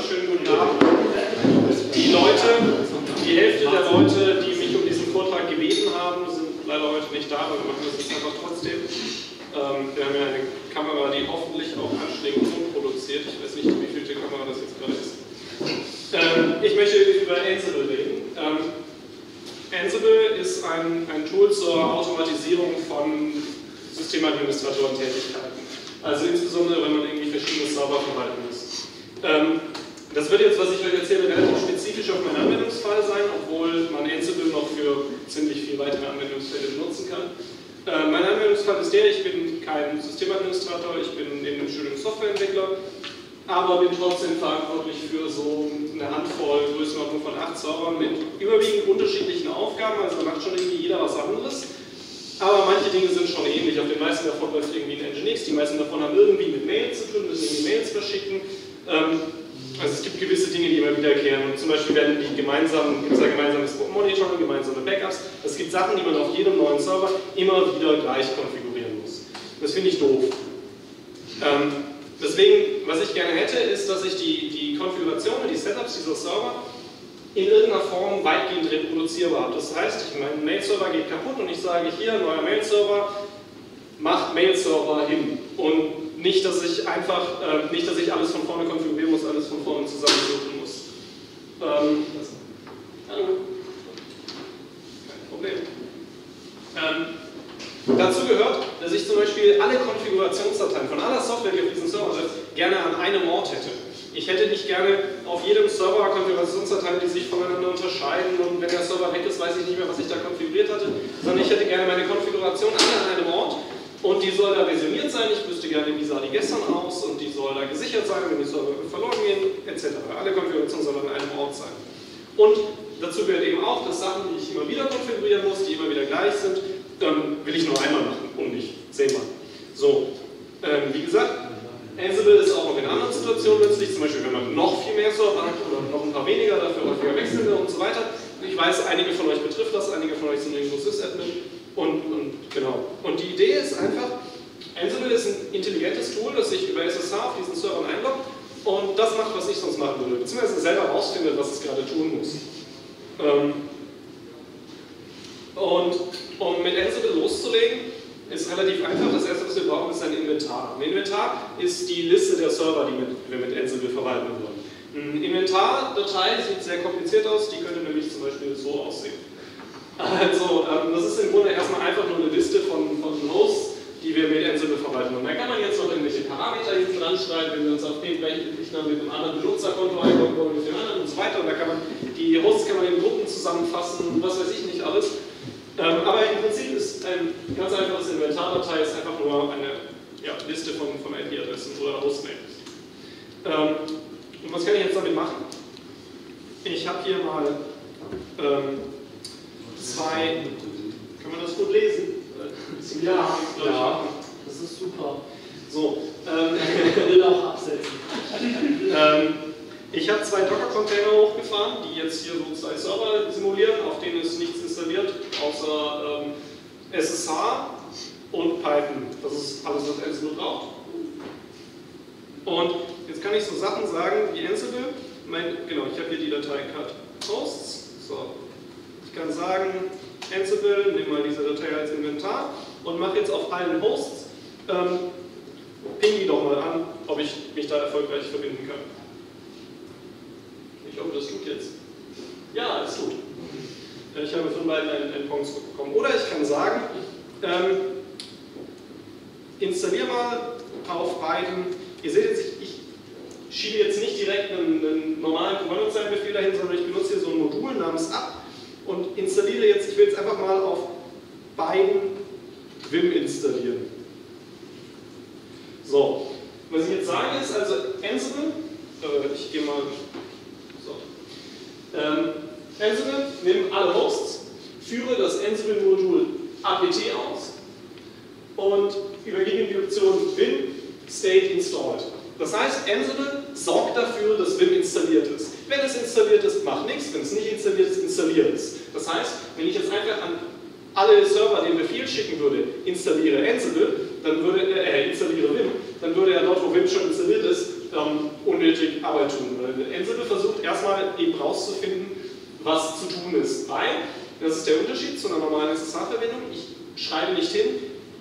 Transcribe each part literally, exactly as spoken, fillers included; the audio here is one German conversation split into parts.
wunderschönen guten Abend. Die Leute, die Hälfte der Leute, die mich um diesen Vortrag gebeten haben, sind leider heute nicht da, aber wir machen das jetzt einfach trotzdem. Ähm, wir haben ja eine Kamera, die hoffentlich auch anständig Ton produziert. Ich weiß nicht, wie vielte Kamera das jetzt gerade ist. Ähm, ich möchte über Ansible reden. Ähm, Ansible ist ein, ein Tool zur Automatisierung von Systemadministratoren-Tätigkeiten. Also insbesondere, wenn man irgendwie verschiedene Server verwalten muss. Ähm, das wird jetzt, was ich euch erzähle, relativ spezifisch auf meinen Anwendungsfall sein, obwohl man Ansible noch für ziemlich viele weitere Anwendungsfälle benutzen kann. Äh, mein Anwendungsfall ist der, ich bin kein Systemadministrator, ich bin in dem Studium Softwareentwickler, aber bin trotzdem verantwortlich für so eine Handvoll, Größenordnung von acht Servern mit überwiegend unterschiedlichen Aufgaben, also da macht schon irgendwie jeder was anderes. Aber manche Dinge sind schon ähnlich. Auf den meisten davon läuft irgendwie ein Nginx. Die meisten davon haben irgendwie mit Mails zu tun, müssen irgendwie Mails verschicken. Ähm, also es gibt gewisse Dinge, die immer wiederkehren. Und zum Beispiel werden die gemeinsam, gibt es da gemeinsames Monitoring, gemeinsame Backups. Es gibt Sachen, die man auf jedem neuen Server immer wieder gleich konfigurieren muss. Das finde ich doof. Ähm, deswegen, was ich gerne hätte, ist, dass ich die, die Konfiguration und die Setups dieser Server in irgendeiner Form weitgehend reproduzierbar habe. Das heißt, mein Mail-Server geht kaputt und ich sage hier, neuer Mail-Server, macht Mail-Server hin. Und nicht, dass ich einfach, äh, nicht, dass ich alles von vorne konfigurieren muss, alles von vorne zusammensuchen muss. Ähm, hallo. Kein Problem. Ähm, dazu gehört, dass ich zum Beispiel alle Konfigurationsdateien von aller Software, die auf diesem Server ist, gerne an einem Ort hätte. Ich hätte nicht gerne auf jedem Server Konfigurationsdateien, die sich voneinander unterscheiden und wenn der Server weg ist, weiß ich nicht mehr, was ich da konfiguriert hatte, sondern ich hätte gerne meine Konfiguration alle an einem Ort und die soll da versioniert sein. Ich wüsste gerne, wie sah die gestern aus und die soll da gesichert sein, wenn die Server verloren gehen, et cetera. Alle Konfigurationen sollen an einem Ort sein. Und dazu gehört eben auch, dass Sachen, die ich immer wieder konfigurieren muss, die immer wieder gleich sind, ähm, will ich nur einmal machen und nicht zehnmal. So, ähm, wie gesagt, Ansible ist auch noch in anderen Situationen nützlich, zum Beispiel wenn man noch viel mehr Server hat oder noch ein paar weniger, dafür häufiger wechseln will und so weiter. Ich weiß, einige von euch betrifft das, einige von euch sind irgendwo Sys-Admin und, und genau. Und die Idee ist einfach, Ansible ist ein intelligentes Tool, das sich über S S H auf diesen Servern einloggt und das macht, was ich sonst machen würde, beziehungsweise selber herausfindet, was es gerade tun muss. Ähm und um mit Ansible loszulegen, ist relativ einfach. Das erste, was wir brauchen, ist ein Inventar. Ein Inventar ist die Liste der Server, die wir mit Ansible verwalten wollen. Eine Inventardatei sieht sehr kompliziert aus, die könnte nämlich zum Beispiel so aussehen. Also, ähm, das ist im Grunde erstmal einfach nur eine Liste von, von Hosts, die wir mit Ansible verwalten. Und da kann man jetzt noch irgendwelche Parameter hinten dran schreiben, wenn wir uns auf den gleichen Namen mit einem anderen Benutzerkonto einloggen wollen, mit dem anderen und so weiter. Und da kann man, die Hosts kann man in Gruppen zusammenfassen, was weiß ich nicht alles. Ähm, aber im Prinzip ist ein ganz einfaches Inventardatei ist einfach nur eine ja, Liste von, von I P-Adressen oder Hostnames. Ähm, und was kann ich jetzt damit machen? Ich habe hier mal ähm, zwei, kann man das gut lesen? Ja, ja, das ist super. So, ähm, ich will auch absetzen. ähm, Ich habe zwei Docker-Container hochgefahren, die jetzt hier so zwei Server simulieren, auf denen ist nichts installiert, außer ähm, S S H und Python. Das ist alles, was Ansible braucht. Und jetzt kann ich so Sachen sagen wie Ansible. Mein, genau, ich habe hier die Datei cut hosts. So. Ich kann sagen, Ansible, nimm mal diese Datei als Inventar und mache jetzt auf allen Hosts, ähm, ping die doch mal an, ob ich mich da erfolgreich verbinden kann. Ich hoffe, das tut jetzt. Ja, es tut. Ich habe von beiden einen Endpunkt zurückbekommen. Oder ich kann sagen, ähm, installiere mal auf beiden. Ihr seht jetzt, ich, ich schiebe jetzt nicht direkt einen, einen normalen Kommandozeilenbefehl dahin, sondern ich benutze hier so ein Modul namens up und installiere jetzt, ich will jetzt einfach mal auf beiden Vim installieren. So, was ich jetzt sage ist, also Ansible, äh, ich gehe mal. Ähm, Ansible, nimm alle Hosts, führe das Ansible-Modul apt aus und übergebe die Option Vim state installed. Das heißt, Ansible sorgt dafür, dass Vim installiert ist. Wenn es installiert ist, macht nichts, wenn es nicht installiert ist, installiert es. Das heißt, wenn ich jetzt einfach an alle Server den Befehl schicken würde, installiere Ansible, dann würde, äh, installiere Vim, dann würde er dort, wo Vim schon installiert ist, ähm, unnötig Arbeit tun. Weil Ansible versucht erstmal eben rauszufinden, was zu tun ist. Weil, das ist der Unterschied zu einer normalen S S H-Verwendung, ich schreibe nicht hin,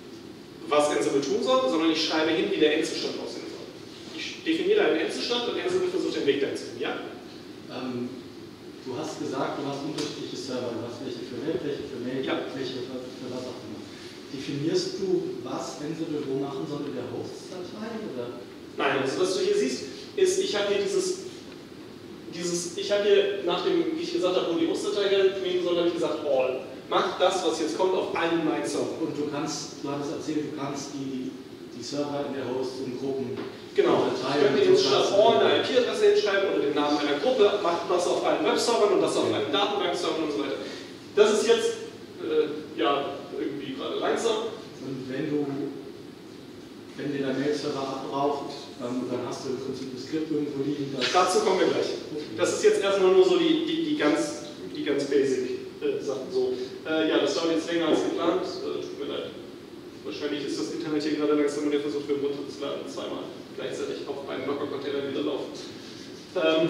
was Ansible tun soll, sondern ich schreibe hin, wie der Endzustand aussehen soll. Ich definiere einen Endzustand und Ansible versucht den Weg dahin zu finden. Ja? Ähm, du hast gesagt, du hast unterschiedliche Server, du hast welche für Web, welche für Mail, ja. welche für, für was auch immer. Definierst du, was Ansible wo machen soll in der Host-Datei? Nein, also was du hier siehst, ist, ich habe hier dieses, dieses ich habe hier, nachdem ich gesagt habe, wo die Host-Datei nehmen soll, habe ich gesagt, all. Mach das, was jetzt kommt, auf allen meinen Servern. Und du kannst, du hattest erzählt, du kannst die, die Server in der Host in Gruppen genau. Ich könnte jetzt statt all eine I P-Adresse hinschreiben oder den Namen einer Gruppe, macht das auf allen Webservern und das auf allen Datenbankservern und so weiter. Das ist jetzt, äh, ja, irgendwie gerade langsam. Und wenn du, wenn dir dein Mail-Server abbraucht, dann, dann hast du im Prinzip das Skript irgendwo liegen. Dazu kommen wir gleich. Das ist jetzt erstmal nur so die, die, die, ganz, die ganz basic äh, Sachen. So. Äh, ja, das dauert jetzt länger als geplant. Äh, tut mir leid. Wahrscheinlich ist das Internet hier gerade langsam und der versucht, wir runterzuladen. Zweimal gleichzeitig auf einen Docker-Container wieder laufen. Ähm,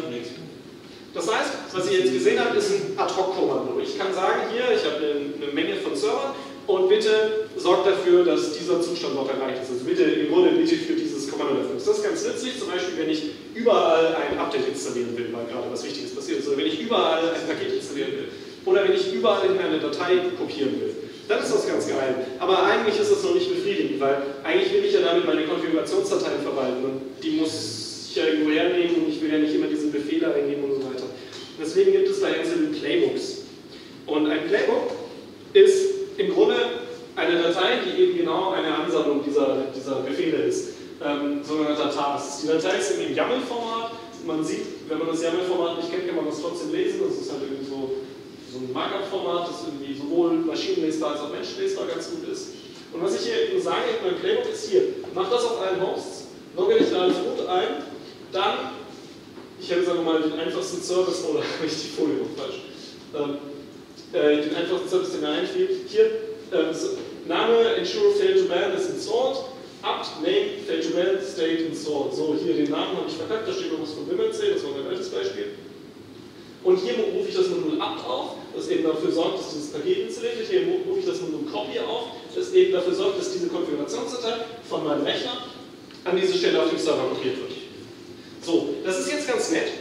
das heißt, was ihr jetzt gesehen habt, ist ein Ad-Hoc-Kommando. Ich kann sagen, hier, ich habe eine, eine Menge von Servern und bitte sorgt dafür, dass dieser Zustand noch erreicht ist. Also bitte, im Grunde bitte für dieses Kommando dafür. Das ist ganz nützlich, zum Beispiel, wenn ich überall ein Update installieren will, weil gerade was Wichtiges passiert ist, oder wenn ich überall ein Paket installieren will, oder wenn ich überall in eine Datei kopieren will. Dann ist das ganz geil. Aber eigentlich ist das noch nicht befriedigend, weil eigentlich will ich ja damit meine Konfigurationsdateien verwalten und die muss ich ja irgendwo hernehmen und ich will ja nicht immer diesen Befehl eingeben und so weiter. Deswegen gibt es bei Ansible Playbooks. Und ein Playbook ist im Grunde eine Datei, die eben genau eine Ansammlung dieser, dieser Befehle ist. Ähm, sogenannter Task. Die Datei ist im YAML-Format. Man sieht, wenn man das YAML-Format nicht kennt, kann man das trotzdem lesen. Das ist halt irgendwie so, so ein Markup-Format, das irgendwie sowohl maschinenlesbar als auch menschenlesbar ganz gut ist. Und was ich hier eben sage in meinem Playbook ist hier, mach das auf allen Hosts, logge dich da als Root ein, dann, ich hätte sagen wir mal den einfachsten Service, oder habe ich die Folie noch falsch, ähm, äh, den einfachsten Service, der mir einfiel, hier, äh, so, Name, ensure fail to ban is installed, apt, name, fail to ban, state installed. So, hier den Namen habe ich verkackt, da steht noch was von Wimmelzähl, das war mein altes Beispiel. Und hier rufe ich das Modul apt auf, das eben dafür sorgt, dass dieses Paket installiert wird. Hier rufe ich das Modul copy auf, das eben dafür sorgt, dass diese Konfigurationsdatei von meinem Rechner an diese Stelle auf dem Server kopiert wird. So, das ist jetzt ganz nett,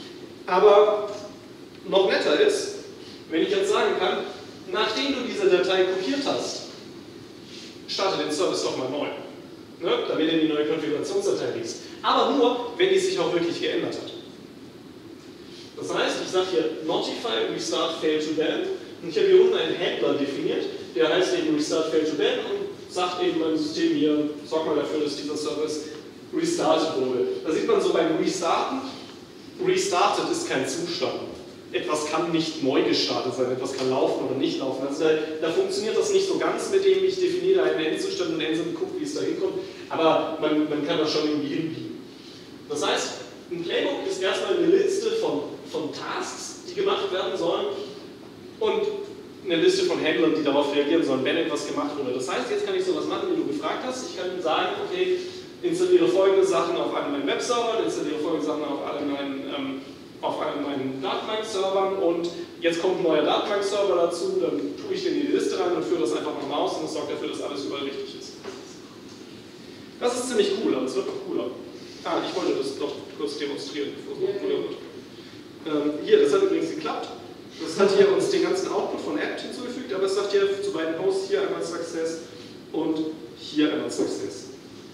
aber noch netter ist, wenn ich jetzt sagen kann, nachdem du diese Datei kopiert hast, starte den Service doch mal neu. Ne? Damit er die neue Konfigurationsdatei liest. Aber nur, wenn die sich auch wirklich geändert hat. Das heißt, ich sage hier Notify Restart Fail to Ban und ich habe hier unten einen Händler definiert, der heißt eben Restart Fail to Ban und sagt eben meinem System hier, sorg mal dafür, dass dieser Service restartet wurde. Da sieht man so beim Restarten, restartet ist kein Zustand. Etwas kann nicht neu gestartet sein, etwas kann laufen oder nicht laufen. Also da, da funktioniert das nicht so ganz, mit dem ich definiere einen Endzustand und Ansible guckt, wie es da hinkommt, aber man, man kann das schon irgendwie hinbiegen. Das heißt, ein Playbook ist erstmal eine Liste von, von Tasks, die gemacht werden sollen und eine Liste von Händlern, die darauf reagieren sollen, wenn etwas gemacht wurde. Das heißt, jetzt kann ich sowas machen, wie du gefragt hast. Ich kann sagen, okay, installiere folgende Sachen auf allen meinen Webservern, installiere folgende Sachen auf allen meinen, ähm, auf allen meinen Datenbankservern und jetzt kommt ein neuer Datenbankserver dazu, dann tue ich den in die Liste rein und führe das einfach nochmal aus und das sorgt dafür, dass alles überall richtig ist. Das ist ziemlich cool, aber es wird noch cooler. Ah, ich wollte das doch kurz demonstrieren, bevor es noch cooler wird. Ähm, hier, das hat übrigens geklappt. Das hat hier uns den ganzen Output von apt hinzugefügt, aber es sagt hier zu beiden Hosts hier einmal Success und hier einmal Success.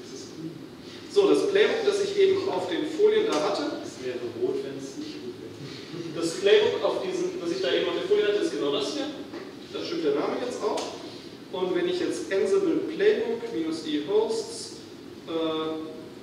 So, das Playbook, das ich eben auf den Folien da hatte, es wäre rot, wenn es nicht gut wäre. Das Playbook, auf diesen, das ich da eben auf der Folie hatte, ist genau das hier. Da stimmt der Name jetzt auch. Und wenn ich jetzt Ansible Playbook minus die Hosts, äh,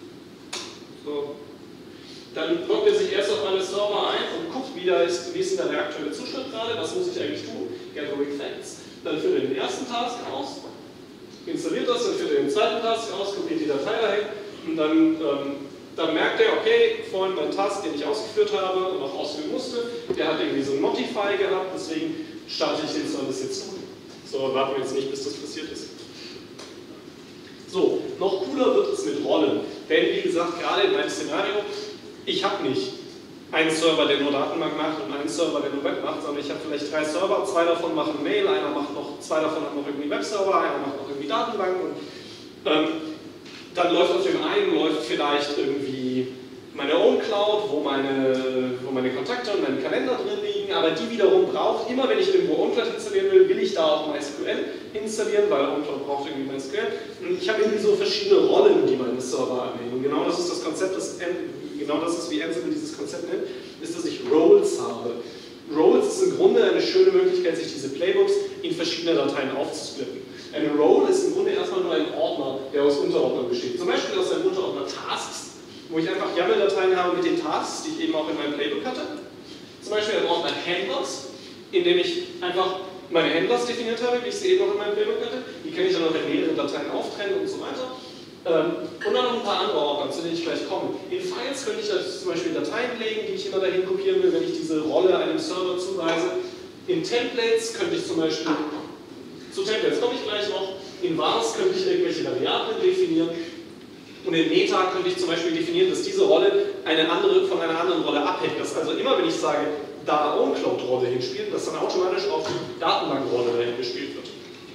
so, dann loggt er sich erst auf meine Server ein und guckt, wie, da ist, wie ist denn der aktuelle Zustand gerade, was muss ich eigentlich tun, Gathering Facts. Dann führt er den ersten Task aus, installiert das, dann führt er den zweiten Task aus, kopiert die Datei dahin und dann, ähm, dann merkt er, okay, vorhin mein Task, den ich ausgeführt habe und noch ausführen musste, der hat irgendwie so ein Notify gehabt, deswegen starte ich den Service jetzt neu. So, warten wir jetzt nicht, bis das passiert ist. So, noch cooler wird es mit Rollen. Denn wie gesagt, gerade in meinem Szenario, ich habe nicht einen Server, der nur Datenbank macht und einen Server, der nur Web macht, sondern ich habe vielleicht drei Server, zwei davon machen Mail, einer macht noch, zwei davon haben noch irgendwie Webserver, einer macht noch irgendwie Datenbank und ähm, dann läuft auf dem einen läuft vielleicht irgendwie meine Own Cloud, wo meine, wo meine Kontakte und meine Kalender drin liegen, aber die wiederum braucht, immer wenn ich irgendwo OwnCloud installieren will, will ich da auch MySQL installieren, weil OwnCloud braucht irgendwie MySQL. Und ich habe irgendwie so verschiedene Rollen, die meine Server annehmen. Und genau das ist das Konzept, das, genau das ist, wie Ansible dieses Konzept nennt, ist, dass ich Roles habe. Roles ist im Grunde eine schöne Möglichkeit, sich diese Playbooks in verschiedene Dateien aufzusplitten. Eine Role ist im Grunde erstmal nur ein Ordner, der aus Unterordnern besteht. Zum Beispiel aus einem Unterordner Tasks, wo ich einfach YAML-Dateien habe mit den Tasks, die ich eben auch in meinem Playbook hatte. Zum Beispiel ein Ordner Handlers, in dem ich einfach meine Handlers definiert habe, wie ich sie eben auch in meinem Playbook hatte. Die kann ich dann auch in mehrere Dateien auftrennen und so weiter. Und dann noch ein paar andere Ordner, zu denen ich gleich komme. In Files könnte ich zum Beispiel Dateien legen, die ich immer dahin kopieren will, wenn ich diese Rolle einem Server zuweise. In Templates könnte ich zum Beispiel, zu Templates komme ich gleich noch, in Vars könnte ich irgendwelche Variablen definieren. Und in Meta könnte ich zum Beispiel definieren, dass diese Rolle eine andere, von einer anderen Rolle abhängt. Dass also immer, wenn ich sage, da OwnCloud-Rolle hinspielt, dass dann automatisch auch die Datenbank-Rolle dahin gespielt wird.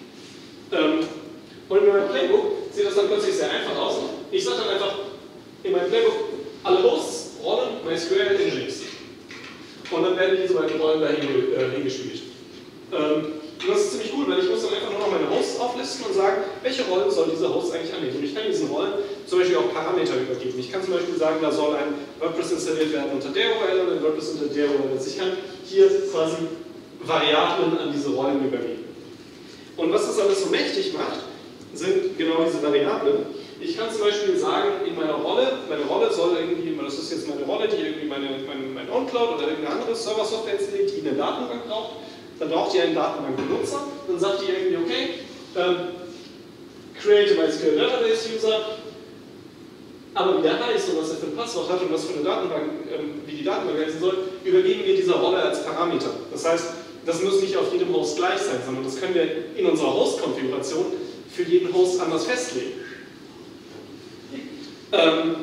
Ähm, und in meinem Playbook sieht das dann plötzlich sehr einfach aus. Ich sage dann einfach in meinem Playbook alle Hosts, Rollen, MySQL, Nginx. Und dann werden diese beiden Rollen dahin äh, hingespielt. Ähm, Und das ist ziemlich gut, weil ich muss dann einfach nur noch meine Hosts auflisten und sagen, welche Rollen soll dieser Host eigentlich annehmen. Und ich kann diesen Rollen zum Beispiel auch Parameter übergeben. Ich kann zum Beispiel sagen, da soll ein WordPress installiert werden unter der U R L und ein WordPress unter der U R L. Also ich kann hier quasi Variablen an diese Rollen übergeben. Und was das alles so mächtig macht, sind genau diese Variablen. Ich kann zum Beispiel sagen, in meiner Rolle, meine Rolle soll irgendwie, das ist jetzt meine Rolle, die irgendwie meine, meine, mein OwnCloud oder irgendeine andere Server-Software installiert, die eine Datenbank braucht. Dann braucht ihr einen Datenbankbenutzer, dann sagt ihr irgendwie, okay, ähm, create a MySQL Database User, aber wie der heißt und was er für ein Passwort hat und was für eine Datenbank, ähm, wie die Datenbank heißen soll, übergeben wir dieser Rolle als Parameter. Das heißt, das muss nicht auf jedem Host gleich sein, sondern das können wir in unserer Host-Konfiguration für jeden Host anders festlegen. Ähm,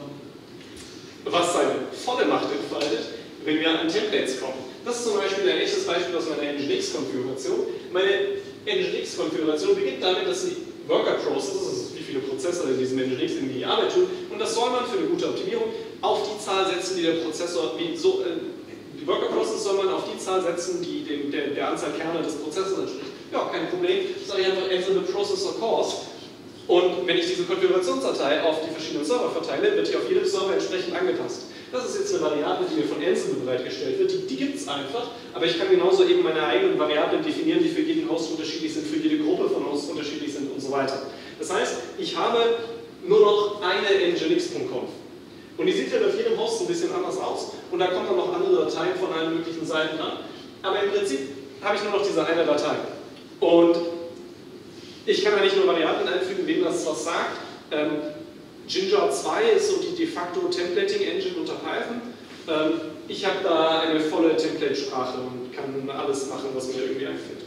was seine volle Macht entfaltet, wenn wir an Templates kommen. Das ist zum Beispiel ein echtes Beispiel aus meiner Nginx-Konfiguration. Meine Nginx-Konfiguration beginnt damit, dass die Worker Processes, also wie viele Prozessoren in diesem Nginx irgendwie die Arbeit tun, und das soll man für eine gute Optimierung auf die Zahl setzen, die der Prozessor, wie so, äh, die Worker Processes soll man auf die Zahl setzen, die dem, der, der Anzahl Kerne des Prozessors entspricht. Ja, kein Problem, sage ich einfach Ansible Processor Cores. Und wenn ich diese Konfigurationsdatei auf die verschiedenen Server verteile, wird die auf jedem Server entsprechend angepasst. Das ist jetzt eine Variable, die mir von Ansible bereitgestellt wird. Die, die gibt es einfach, aber ich kann genauso eben meine eigenen Variablen definieren, die für jeden Host unterschiedlich sind, für jede Gruppe von Hosts unterschiedlich sind und so weiter. Das heißt, ich habe nur noch eine nginx Punkt conf. Und die sieht ja auf jedem Host ein bisschen anders aus und da kommen dann noch andere Dateien von allen möglichen Seiten an. Aber im Prinzip habe ich nur noch diese eine Datei. Und ich kann da nicht nur Variablen einfügen, wem das was sagt. Ähm, Jinja zwei ist so die de facto Templating-Engine unter Python. Ähm, ich habe da eine volle Template-Sprache und kann alles machen, was mir irgendwie einfällt.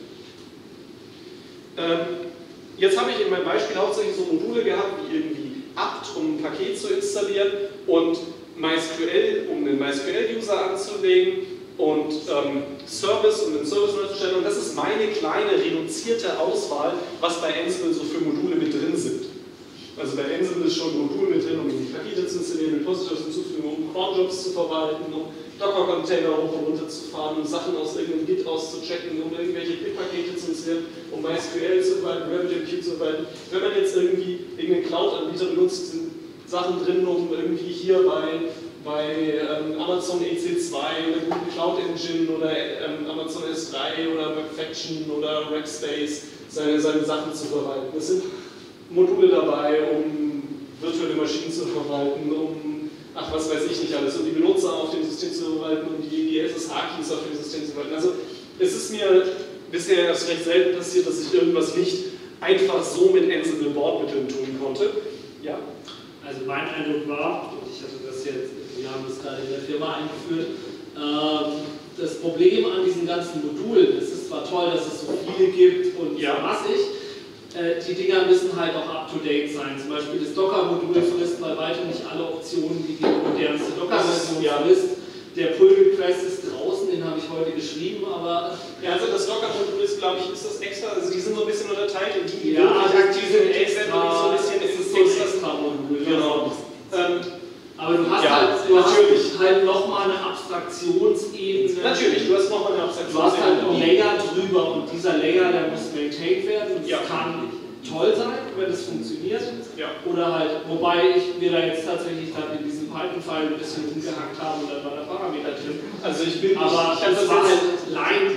Ähm, jetzt habe ich in meinem Beispiel hauptsächlich so Module gehabt, wie irgendwie apt, um ein Paket zu installieren, und MySQL, um einen MySQL-User anzulegen, und ähm, Service, um den Service neu zu stellen. Und das ist meine kleine, reduzierte Auswahl, was bei Ansible so für Module mit drin sind. Also bei Ansible ist schon ein Modul mit drin, um die Pakete zu installieren, Repositories hinzuzufügen, um Cronjobs zu verwalten, um Docker-Container hoch und runter zu fahren, um Sachen aus irgendeinem Git auszuchecken, um irgendwelche Git-Pakete zu installieren, um MySQL zu verwalten, RabbitMQ zu verwalten. Wenn man jetzt irgendwie irgendeinen Cloud-Anbieter benutzt, sind Sachen drin, um irgendwie hier bei, bei ähm, Amazon E C zwei oder Google Cloud Engine oder ähm, Amazon S drei oder Webfaction oder Rackspace seine, seine Sachen zu verwalten. Das sind Module dabei, um virtuelle Maschinen zu verwalten, um, ach was weiß ich nicht alles, um die Benutzer auf dem System zu verwalten, um die, die S S H-Keys auf dem System zu verwalten. Also es ist mir bisher erst recht selten passiert, dass ich irgendwas nicht einfach so mit Ansible Bordmitteln tun konnte. Ja? Also mein Eindruck war, und ich hatte das jetzt, wir haben das gerade in der Firma eingeführt, ähm, das Problem an diesen ganzen Modulen, es ist zwar toll, dass es so viele gibt und ja. so massig, äh, die Dinger müssen halt auch up-to-date sein. Zum Beispiel das Docker-Modul frisst bei weitem nicht alle Optionen, die die modernste Docker-Version ja. frisst. Der Pull-Request ist draußen, den habe ich heute geschrieben, aber... Ja, also das Docker-Modul ist, glaube ich, ist das extra, also die sind so ein bisschen unterteilt in die, die ja, wirklich aktiv sind, extra, so ein bisschen ist es so ein Extra-Modul. Genau. Ähm, aber du hast ja, halt, du natürlich. hast halt nochmal eine Abstraktionsebene. Natürlich, du hast nochmal eine Abstraktionsebene. Du hast halt einen Layer drüber und dieser Layer, der muss maintained werden. Das ja. kann toll sein, wenn es funktioniert. Ja. Oder halt, wobei ich mir da jetzt tatsächlich dann in diesem Python-File ein bisschen rumgehackt habe und dann war der Parameter drin. Also ich bin aber ich, ich das war halt Line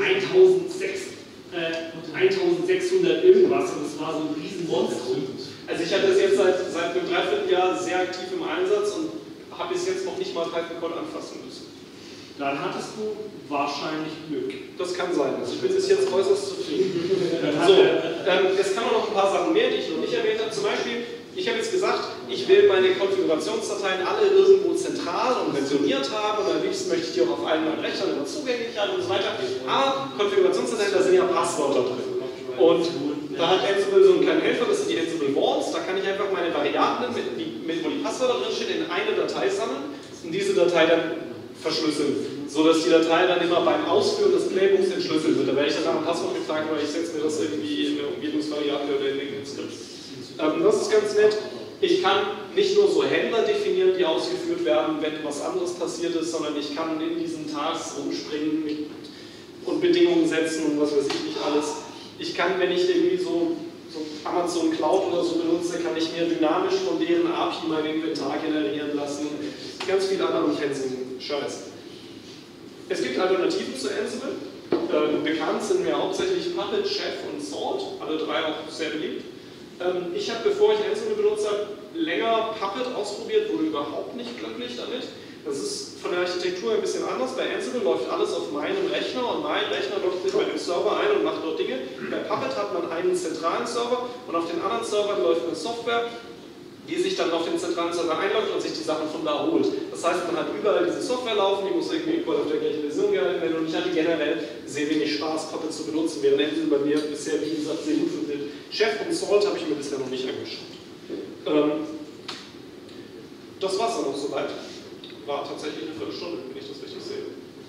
eintausendsechshundert irgendwas und das war so ein riesen Monstrum. Also ich hatte das jetzt seit, seit einem Dreivierteljahr sehr aktiv im Einsatz und habe bis jetzt noch nicht mal Python-Code anfassen müssen. Dann hattest du wahrscheinlich Glück. Das kann sein. Also ich bin bis jetzt äußerst zufrieden. So, ähm, es kann auch noch ein paar Sachen mehr, die ich noch nicht erwähnt habe. Zum Beispiel, ich habe jetzt gesagt, ich will meine Konfigurationsdateien alle irgendwo zentral und versioniert haben und am liebsten möchte ich die auch auf allen meinen Rechnern immer zugänglich haben und so weiter. Aber Konfigurationsdateien, da sind ja Passwörter drin. Und da hat Ansible so einen kleinen Helfer, das sind die Ansible Vaults. Da kann ich einfach meine Variablen, mit, mit, wo die Passwörter drin stehen, in eine Datei sammeln und diese Datei dann verschlüsseln, sodass die Datei dann immer beim Ausführen des Playbooks entschlüsselt wird. Da werde ich dann nach dem Passwort gefragt, weil ich setze mir das irgendwie in eine Umgebungsvariable oder in irgendein Skript. Ähm, das ist ganz nett. Ich kann nicht nur so Händler definieren, die ausgeführt werden, wenn was anderes passiert ist, sondern ich kann in diesen Tags rumspringen und Bedingungen setzen und was weiß ich nicht alles. Ich kann, wenn ich irgendwie so, so Amazon Cloud oder so benutze, kann ich mir dynamisch von deren A P I mein Inventar generieren lassen. Ganz viel anderen fancy Scheiß. Es gibt Alternativen zu Ansible. Ähm, bekannt sind mir hauptsächlich Puppet, Chef und Salt, alle drei auch sehr beliebt. Ähm, ich habe, bevor ich Ansible benutzt habe, länger Puppet ausprobiert, wurde überhaupt nicht glücklich damit. Das ist von der Architektur ein bisschen anders. Bei Ansible läuft alles auf meinem Rechner und mein Rechner loggt sich bei dem Server ein und macht dort Dinge. Bei Puppet hat man einen zentralen Server und auf den anderen Servern läuft eine Software, die sich dann auf den zentralen Server einloggt und sich die Sachen von da holt. Das heißt, man hat überall diese Software laufen, die muss irgendwie überall auf der gleichen Version gehalten werden und ich hatte generell sehr wenig Spaß, Puppet zu benutzen, während Ansible bei mir bisher, wie gesagt, sehr gut funktioniert. Chef und Salt habe ich mir bisher noch nicht angeschaut. Ähm, das war es dann auch soweit. War tatsächlich eine Viertelstunde, wenn ich das richtig sehe.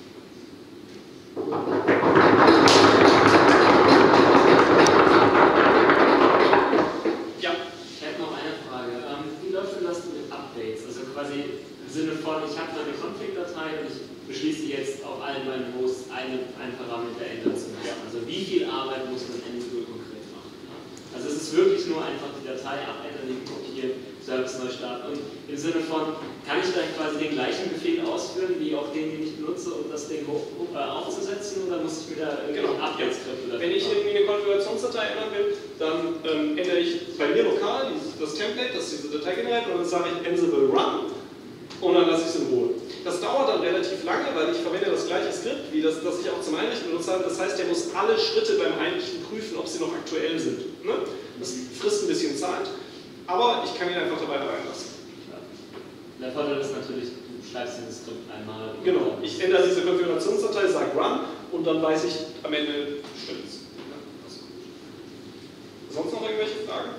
Ja. Ich hätte noch eine Frage. Wie läuft denn das mit Updates? Also quasi im Sinne von, ich habe meine Config-Datei und ich beschließe jetzt auf allen meinen Hosts eine, einen Parameter ändern zu müssen. Also wie viel Arbeit muss man Ansible konkret machen? Also es ist wirklich nur einfach die Datei abändern, die kopieren, Service neu starten. Und im Sinne von, kann ich dann quasi den gleichen Befehl ausführen, wie auch den, den ich benutze, um das Ding hoch, äh, aufzusetzen, oder muss ich mir da irgendwie genau. Update-Skripte dafür Wenn ich irgendwie eine Konfigurationsdatei ändern will, dann ähm, ändere ich bei mir lokal das Template, das diese Datei generiert, und dann sage ich Ansible Run und dann lasse ich es in Ruhe. Das dauert dann relativ lange, weil ich verwende das gleiche Skript, wie das, das ich auch zum Einrichten benutzt habe. Das heißt, der muss alle Schritte beim Einrichten prüfen, ob sie noch aktuell sind. Ne? Das frisst ein bisschen Zeit, aber ich kann ihn einfach dabei reinlassen. Der Vorteil ist natürlich, du schreibst dieses Skript einmal. Genau, ich ändere diese Konfigurationsdatei, sage Run und dann weiß ich am Ende, stimmt's. Sonst noch irgendwelche Fragen?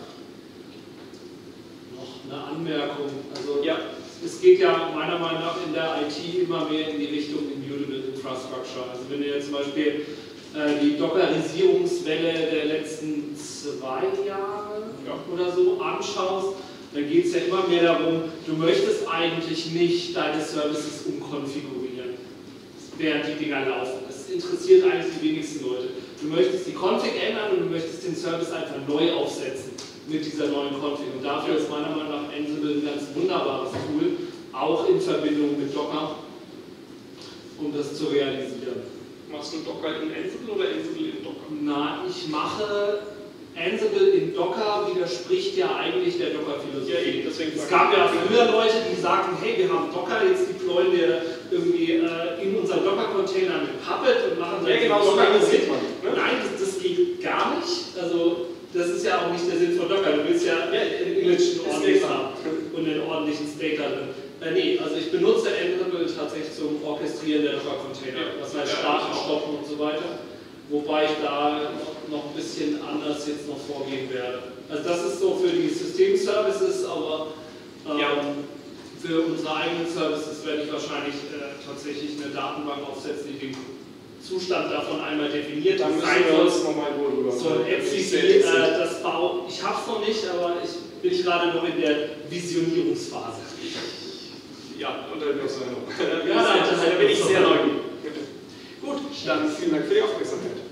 Noch eine Anmerkung. Also, ja. Es geht ja meiner Meinung nach in der I T immer mehr in die Richtung Immutable Infrastructure. Also wenn du jetzt zum Beispiel äh, die Dockerisierungswelle der letzten zwei Jahre ja. oder so anschaust, dann geht es ja immer mehr darum, du möchtest eigentlich nicht deine Services umkonfigurieren, während die Dinger laufen. Das interessiert eigentlich die wenigsten Leute. Du möchtest die Config ändern und du möchtest den Service einfach neu aufsetzen mit dieser neuen Config. Und dafür ist meiner Meinung nach Ansible ein ganz wunderbares Tool, auch in Verbindung mit Docker, um das zu realisieren. Machst du Docker in Ansible oder Ansible in Docker? Na, ich mache Ansible in Docker, widerspricht ja eigentlich der Docker-Philosophie. Ja, deswegen es gab ja früher Leute, die sagten, hey, wir haben Docker, jetzt deployen wir irgendwie äh, in unseren Docker-Container mit Puppet und machen dann ja, genau, Docker so mit. man. Ne? Nein, das, das geht gar nicht. Also, das ist ja auch nicht der Sinn von Docker. Du willst ja einen Image ordentlich haben und einen ordentlichen State da drin. Äh, nee, also ich benutze Ansible tatsächlich zum Orchestrieren der Docker-Container. Das heißt, starten, stoppen und so weiter. Wobei ich da noch ein bisschen anders jetzt noch vorgehen werde. Also das ist so für die Systemservices, aber ähm, ja. für unsere eigenen Services werde ich wahrscheinlich äh, tatsächlich eine Datenbank aufsetzen, die den Zustand davon einmal definiert. Dann müssen wir uns nochmal drüber. So ein App C D, äh, das baue ich habe es noch nicht, aber ich bin gerade noch in der Visionierungsphase. Ja, und dann noch. Ja, da bin ich sehr neugierig. Gut, dann vielen Dank für die Aufmerksamkeit.